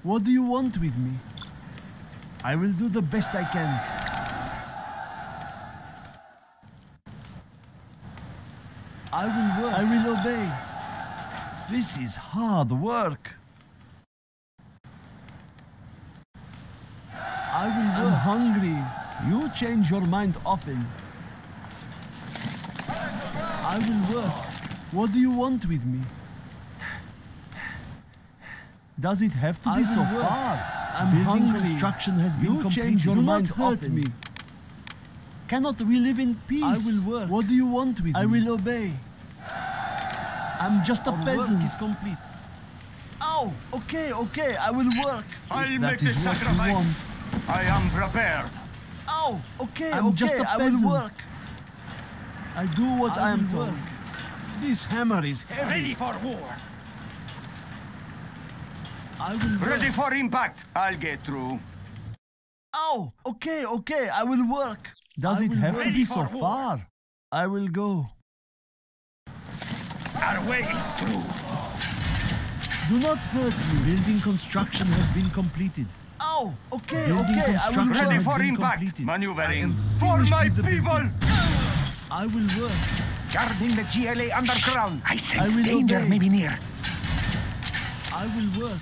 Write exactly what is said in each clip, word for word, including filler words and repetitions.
What do you want with me? I will do the best I can. I will work. I will obey. This is hard work. I will work. I'm hungry. You change your mind often. I will work. What do you want with me? Does it have to be so far? I'm Building hungry. Construction has been you completed. Change your Do mind not hurt often. me. Cannot we live in peace? I will work. What do you want with I me? I will obey. I'm just a Our peasant. Work is complete. Oh, okay, okay. I will work. I'll make the sacrifice. I am prepared. Oh, okay, I'm okay. just a peasant. I will work. I do what I, I am told. Work. This hammer is heavy. Ready for war. I will work. Ready for impact. I'll get through. Oh, okay, okay. I will work. Does I it have to be so war. far? I will go. Our way is through. Do not hurt me. Building construction has been completed. Oh, okay, Building okay. I will ready for impact. Completed. Maneuvering for my people. I will work. Guarding the G L A underground. I sense I danger obey. may be near. I will work.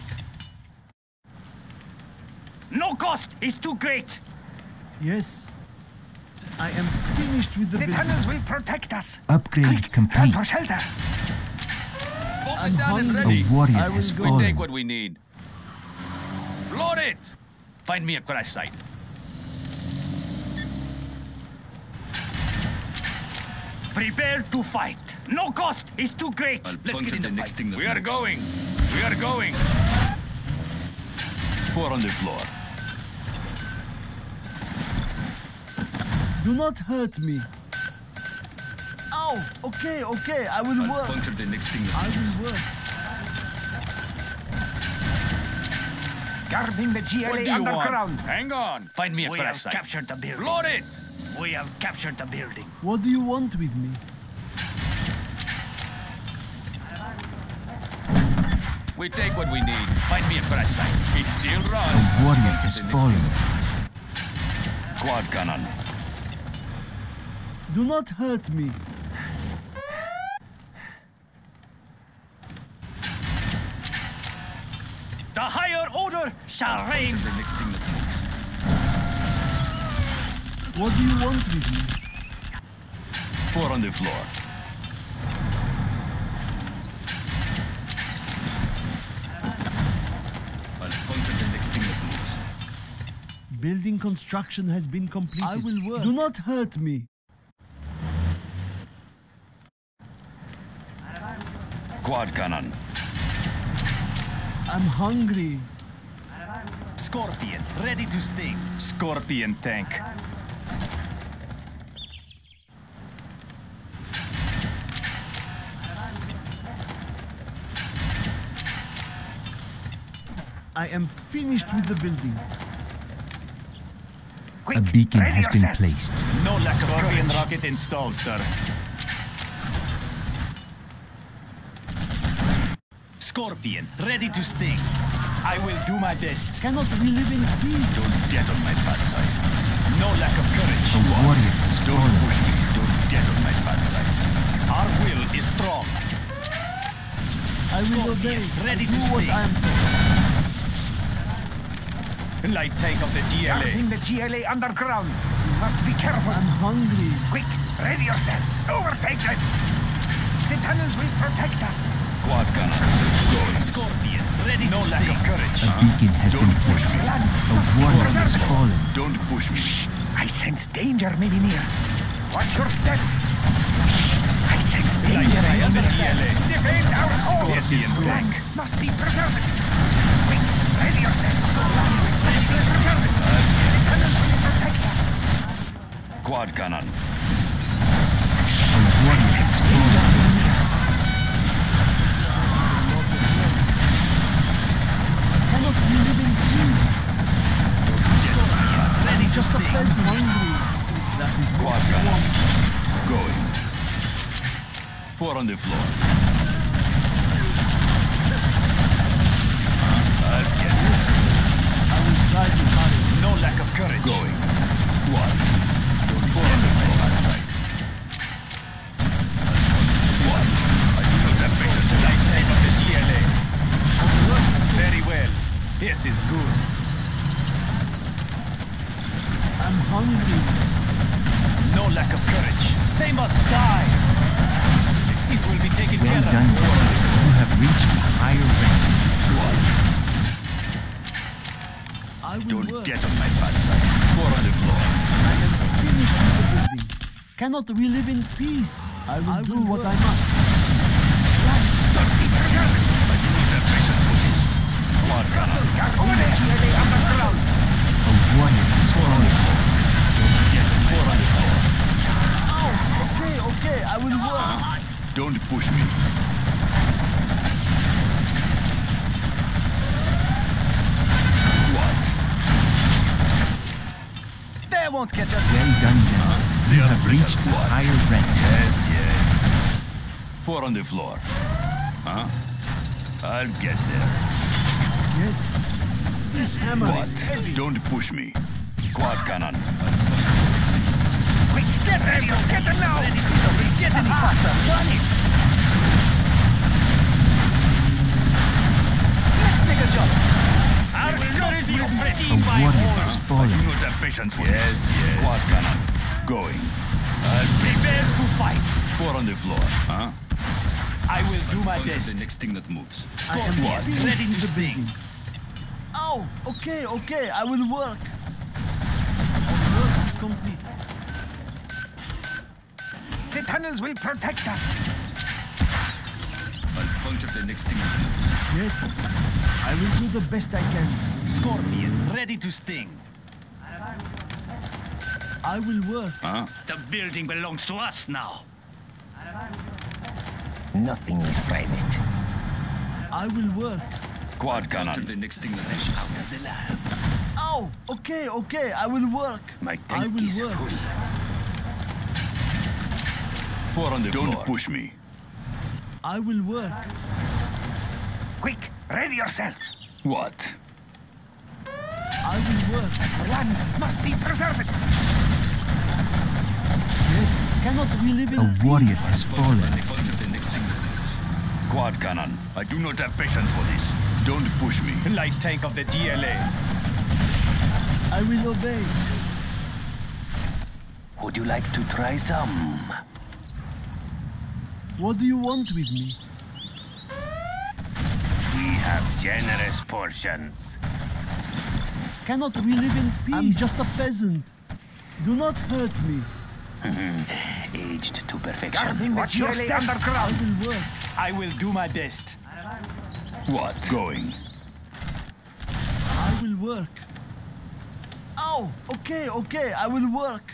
No cost is too great. Yes. I am finished with the, the building. tunnels will protect us. Upgrade Quick, complete. run for shelter. I'm hungry. A warrior I will has go. fallen. We take what we need. Floor it! Find me a crash site. Prepare to fight. No cost is too great. I'll Let's get in the, the next fight. thing that We moves. are going. We are going. Four on the floor. Do not hurt me. Oh, okay, okay. I will I'll work. puncture the next thing that I moves. will work. Guarding the G L A What do you underground. want? Hang on. Find me a We crash have site. captured the building. Floor it! We have captured the building. What do you want with me? We take what we need. Find me a crash site. It still runs. A warrior has fallen. Quad cannon. Do not hurt me. The higher order shall reign. The next thing that moves. What do you want with me? Four on the floor. I'll puncture the next thing that moves. Building construction has been completed. I will work. Do not hurt me. Quad cannon. I'm hungry. Scorpion, ready to sting. Scorpion tank. I am finished with the building. Quick, A beacon ready has been yourself. placed. No lack of Scorpion rocket installed, sir. Scorpion, ready to sting. I will do my best. Cannot we live in peace? Don't get on my bad side. No lack of courage. A warrior has Don't fallen. push me. Don't get on my bad side. Our will is strong. I will Scorpion, obey. ready I to do what sting. I am told. Light tank of the G L A. Guarding the G L A underground. You must be careful. I'm hungry. Quick, ready yourself. Overtake them. The tunnels will protect us. Quad cannon. Going. Scorpion, ready no to lack of courage. A beacon has Don't been push placed. me. A warrior has fallen. Don't push me. I sense danger may be near. Watch your step. I sense danger may be near. Defend our Scorpion flank must be preserved. Quick, ready yourself. Let's preserve it. The tunnels will protect us. Quad cannon. A warrior has fallen. Cannot we live in peace? Ready Just a to sting. peasant hungry. If that is what Quad you cannon. want. Going. Four on the floor. I'll get this. That is good. I'm hungry. No lack of courage. They must die. It will be taken Well care done, of. General. You have reached a higher rank. I will Don't work. get on my bad side. Four on the floor. I am finished with the building. Cannot we live in peace? I will I do will what work. I must. Don't be careful. I do not have patience for this. Quad cannon. Over there. Underground. A warrior has fallen. Get four on the floor. Oh, okay, okay, I will work. Don't push me. What? They won't catch us. Well done, General. They You are have reached a what? higher rank. Yes, yes. Four on the floor. Huh? I'll get there. Yes. This hammer What? is heavy. Don't push me. Quad cannon. Quick, get ready. Get them now. Get any faster. Run it. Let's take a jump. I will not be A oppressed by warrior all. has I do fallen. not have patience for yes, yes. Quad cannon. Going. I'll prepare to fight. Four on the floor. Huh? I will do my On to best. the next thing that moves. I am What? finished Ready with to the sting. Oh, okay, okay, I will work. Our work is complete. The tunnels will protect us. I'll puncture the next thing that moves. Yes, I will do the best I can. Scorpion, ready to sting. I will work. Huh? The building belongs to us now. Nothing is private. I will work. Quad cannon. The next thing that moves. Out of the lab. Oh, okay, okay, I will work. My I tank will is work. full. Four on the Don't floor. Don't push me. I will work. Quick, ready yourself. What? I will work. Land must be preserved. Yes, cannot we live in A warrior peace? has fallen. Puncture the next thing that moves. Quad cannon. I do not have patience for this. Don't push me. Light tank of the G L A. I will obey. Would you like to try some? What do you want with me? We have generous portions. Cannot we live in peace? I'm just a peasant. Do not hurt me. Aged to perfection. Watch your step. I Underground. will work. I will do my best. What? Going. I will work. Oh, okay, okay, I will work.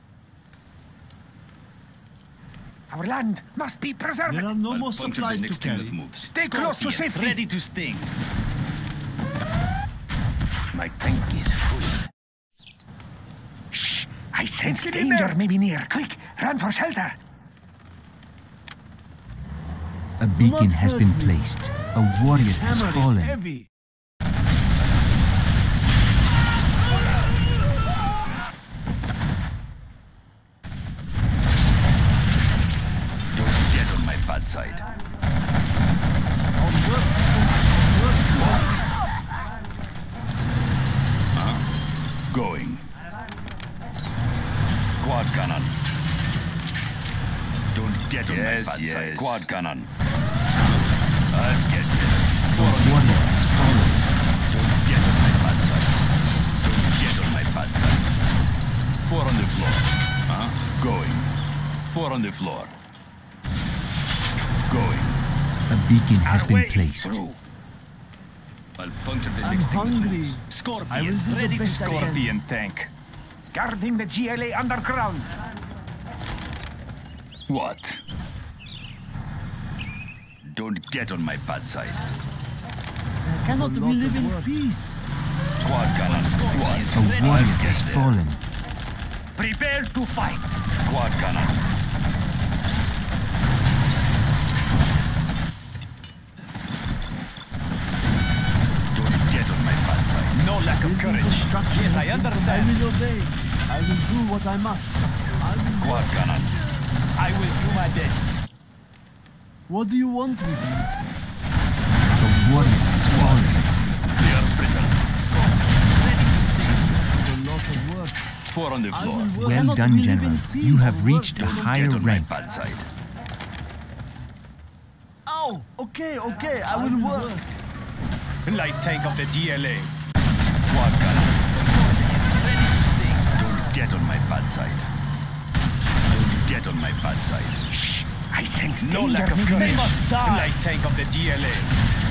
Our land must be preserved. There are no I'll more puncture supplies the to next thing carry. that moves. Stay close to Scorpion, safety. ready to sting. My tank is full. Shh! I sense Get in danger there. may be near. Quick, run for shelter. A beacon not has hurt been me. placed. A warrior This has hammer is fallen. heavy. Don't get on my bad side. Our work, work, work. Going. Quad cannon. Don't get on Yes, my bad yes. side. Quad cannon. I'll get there. A warrior has fallen. Don't get on my bad side. Don't get on my bad side. Four on the floor. Huh? Going. Four on the floor. Going. A beacon has Our been way is placed. through. I'll puncture the I'm next thing that hungry. moves. Scorpion, I will do the ready to best I can. Scorpion tank. Guarding the G L A underground. What? Don't get on my bad side. Cannot we lot live of in work. peace? Quad cannon. What? A warrior has fallen. Prepare to fight. Quad cannon. Don't get on my bad side. No lack of Building courage. construction Yes, has I been- understand. I will obey. I will do what I must. I will Quad cannon. I will do my best. What do you want with me? A warrior has fallen. They are brittle. Four on the I floor. will work. Well Cannot done, we live General. in peace? You have Or reached work? a Don't higher get on my rank. bad side. Oh, okay, okay, I will work. Light tank of the G L A. Quad gunner. Don't get on my bad side. Don't get on my bad side. I sense No danger. lack of They courage. must die. Light tank of the G L A.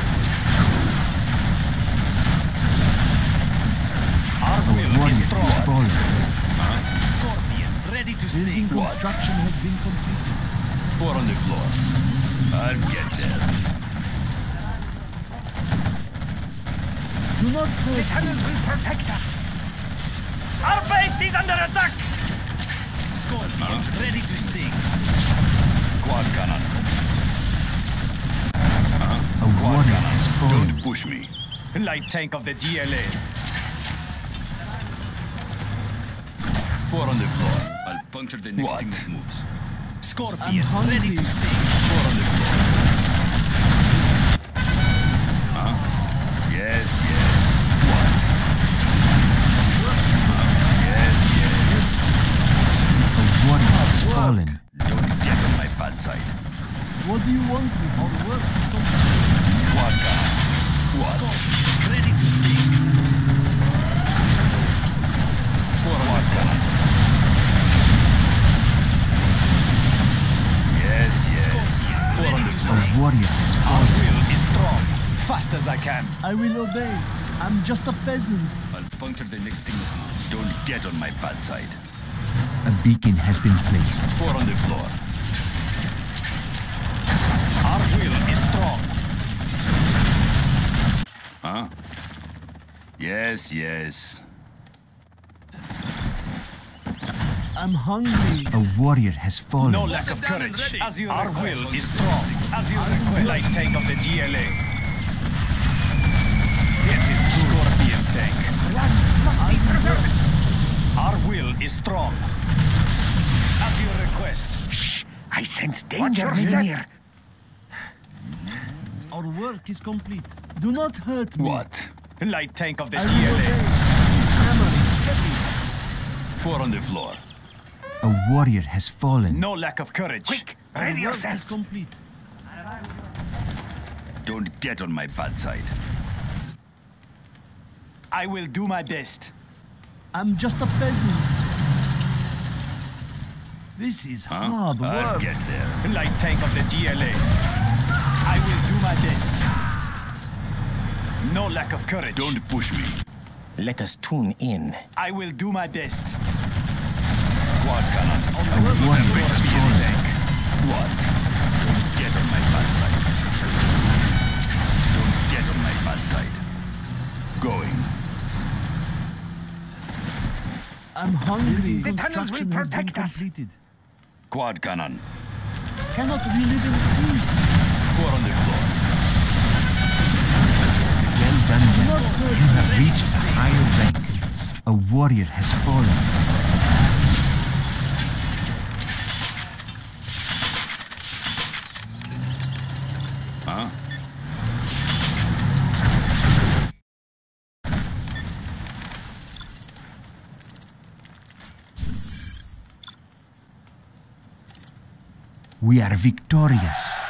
Our A will is warrior has strong. fallen. Scorpion, ready to Building sting. What? construction has been completed. Four on the floor. I'll get there. Do not The hurt me. tunnel will protect us. Our base is under attack. Scorpion, ready to sting. Quad cannon. A warrior has fallen. Don't push me. Light tank of the G L A. Four on the floor. I'll puncture the next What? thing that moves. Scorpion, I'm hungry. ready to sting. Four on the floor. Huh? Yes, yes. What? Huh? Yes, yes. A warrior has fallen. Don't get on my bad side. What do you want me? Our work is complete. Quad cannon. What? Scorpion, ready to sting. Four quad cannon. Yes, yes. Four on the floor. A warrior has Our fallen. will is strong. Fast as I can. I will obey. I'm just a peasant. I'll puncture the next thing that moves. Don't get on my bad side. A beacon has been placed. Four on the floor. Our will is strong. Huh? Yes, yes. I'm hungry. A warrior has fallen. No lack of courage. As you Our will is strong. As you request. Light tank of the G L A. It is Scorpion tank. Must be preserved. Our will is strong. As you request. Shh. I sense danger near. Our work is complete. Do not hurt me. What? Light tank of the I G will L obey. A. Hammer is heavy. Four on the floor. A warrior has fallen. No lack of courage. Quick, Our ready work is yourself. complete. Don't get on my bad side. I will do my best. I'm just a peasant. This is Huh? hard I'll work. get there. Light tank of the G L A. I will do my best. No lack of courage. Don't push me. Let us tune in. I will do my best. Quad cannon. A warrior has fallen. What? Don't get on my bad side. Don't get on my bad side. Going. I'm hungry. The tunnels will Construction has been protect us. completed. Quad cannon. Cannot we live in peace? Four on the floor. Well done, General. You have reached a higher rank. A warrior has fallen. Huh? We are victorious.